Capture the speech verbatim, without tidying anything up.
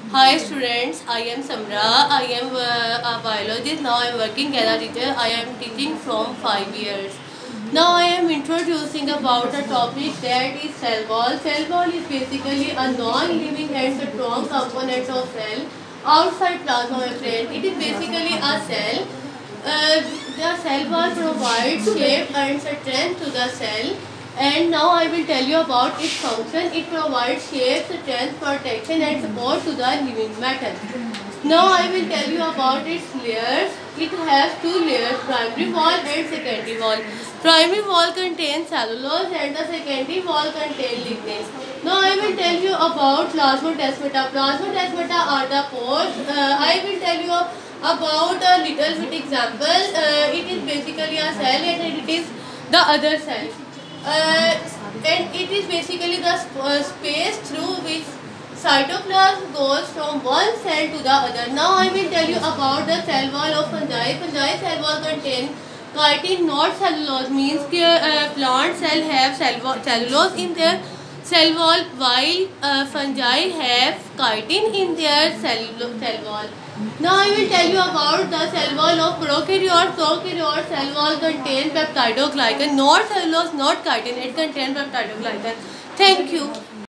Hi students, I am Samra. I am uh, a biologist. Now I am working as a teacher. I am teaching from five years. Now I am introducing about a topic that is cell wall. Cell wall is basically a non-living and strong component of cell outside plasma membrane. It is basically a cell. Uh, the cell wall provides shape and strength to the cell. And now I will tell you about its function. It provides shape, strength, protection and support to the living matter. Now I will tell you about its layers. It has two layers, primary wall and secondary wall. Primary wall contains cellulose and the secondary wall contains lignins. Now I will tell you about plasmodesmata. Plasmodesmata are the pores. Uh, I will tell you about a little bit example. Uh, it is basically a cell and it is the other cell. Uh, and it is basically the sp uh, space through which cytoplasm goes from one cell to the other. Now I will tell you about the cell wall of fungi. Fungi cell wall contain chitin, not cellulose. Means that uh, plant cell have cell cellulose in their cell wall, while uh, fungi have chitin in their cell cell wall. Now I will tell you about the cell wall of prokaryotes. Prokaryote cell wall contains peptidoglycan, not cellulose, not chitin. It contains peptidoglycan. Thank you.